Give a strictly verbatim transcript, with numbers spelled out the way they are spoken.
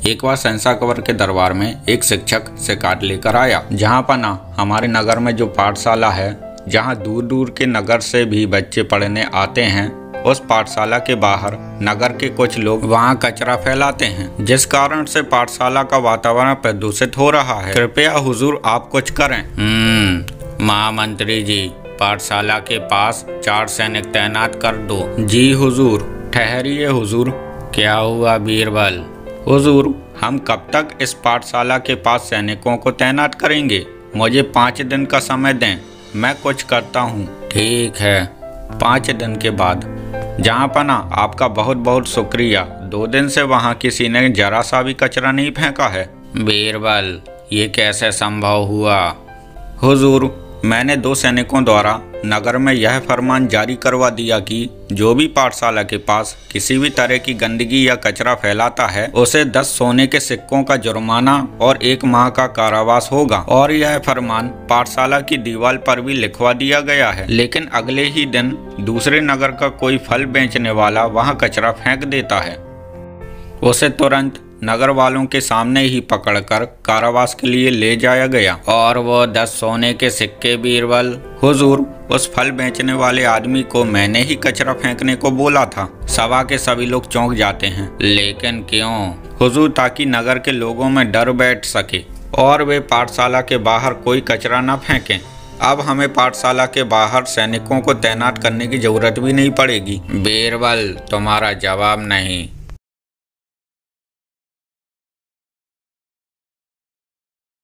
एक बार शहंशाह अकबर के दरबार में एक शिक्षक शिकायत लेकर आया, जहाँ पर ना हमारे नगर में जो पाठशाला है, जहाँ दूर दूर के नगर से भी बच्चे पढ़ने आते हैं, उस पाठशाला के बाहर नगर के कुछ लोग वहाँ कचरा फैलाते हैं, जिस कारण से पाठशाला का वातावरण प्रदूषित हो रहा है। कृपया हुजूर आप कुछ करें। हम्म महामंत्री जी, पाठशाला के पास चार सैनिक तैनात कर दो। जी हुजूर। ठहरिए हुजूर, क्या हुआ बीरबल? हुजूर, हम कब तक इस पाठशाला के पास सैनिकों को तैनात करेंगे? मुझे पाँच दिन का समय दें, मैं कुछ करता हूँ। ठीक है। पाँच दिन के बाद, जहाँ पर ना आपका बहुत बहुत शुक्रिया, दो दिन से वहाँ किसी ने जरा सा भी कचरा नहीं फेंका है। बीरबल, ये कैसे संभव हुआ? हुजूर, मैंने दो सैनिकों द्वारा नगर में यह फरमान जारी करवा दिया कि जो भी पाठशाला के पास किसी भी तरह की गंदगी या कचरा फैलाता है, उसे दस सोने के सिक्कों का जुर्माना और एक माह का कारावास होगा। और यह फरमान पाठशाला की दीवार पर भी लिखवा दिया गया है। लेकिन अगले ही दिन दूसरे नगर का कोई फल बेचने वाला वहाँ कचरा फेंक देता है, उसे तुरंत नगर वालों के सामने ही पकड़कर कारावास के लिए ले जाया गया। और वो दस सोने के सिक्के बीरबल? हुजूर, उस फल बेचने वाले आदमी को मैंने ही कचरा फेंकने को बोला था। सभा के सभी लोग चौंक जाते हैं। लेकिन क्यों? हुजूर, ताकि नगर के लोगों में डर बैठ सके और वे पाठशाला के बाहर कोई कचरा न फेंकें। अब हमें पाठशाला के बाहर सैनिकों को तैनात करने की जरूरत भी नहीं पड़ेगी। बीरबल, तुम्हारा जवाब नहीं।